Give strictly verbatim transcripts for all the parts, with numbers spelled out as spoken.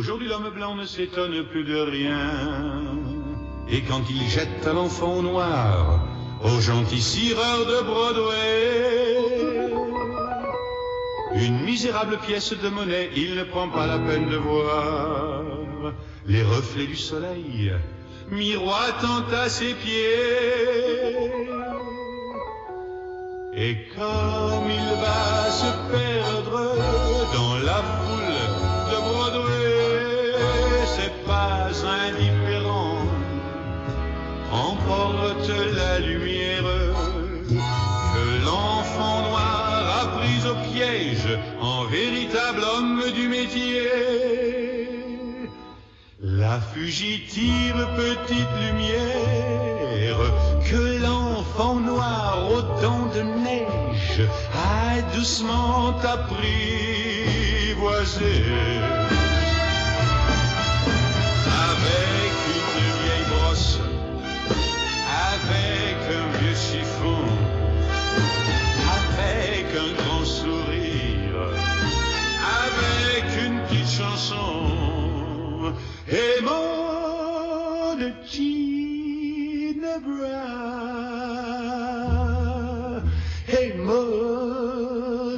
Aujourd'hui l'homme blanc ne s'étonne plus de rien. Et quand il jette à l'enfant noir, au gentil cireur de Broadway, une misérable pièce de monnaie, il ne prend pas la peine de voir les reflets du soleil miroitant à ses pieds. Et comme il va se perdre dans la foule de Broadway, c'est pas indifférent, emporte la lumière que l'enfant noir a pris au piège en véritable homme du métier. La fugitive petite lumière que l'enfant noir aux dents de neige a doucement apprivoisé. Avec une vieille brosse, avec un vieux chiffon, avec un grand sourire, avec une petite chanson, et mon Ginebra, et mon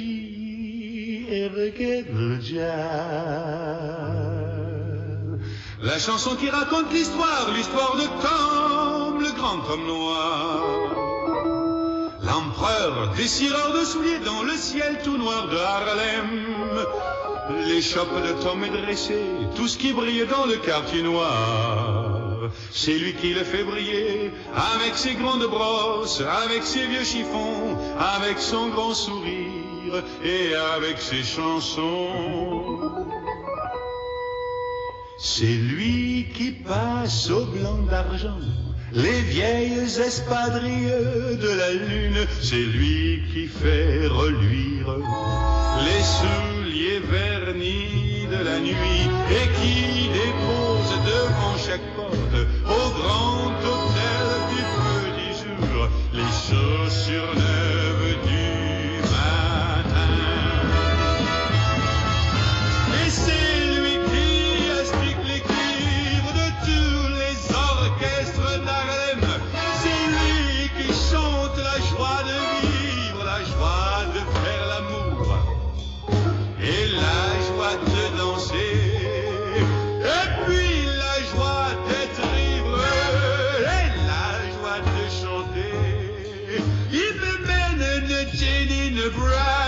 Ginebra. La chanson qui raconte l'histoire, l'histoire de Tom, le grand homme noir, l'empereur des cireurs de souliers dans le ciel tout noir de Harlem. L'échoppe de Tom est dressée, tout ce qui brille dans le quartier noir, c'est lui qui le fait briller, avec ses grandes brosses, avec ses vieux chiffons, avec son grand sourire et avec ses chansons. C'est lui qui passe au blanc d'argent les vieilles espadrilles de la lune, c'est lui qui fait reluire les souliers vernis de la nuit et qui dépose devant chaque porte au grand hôtel du petit jour les chaussures neuves du matin. Et c'est lui qui astique les cuivres de tous les orchestres d'Harlem, c'est lui qui chante la joie de vivre, la joie de faire l'amour et la joie de danser, et puis la joie d'être libre et la joie de chanter. Il me mène de Ginebra.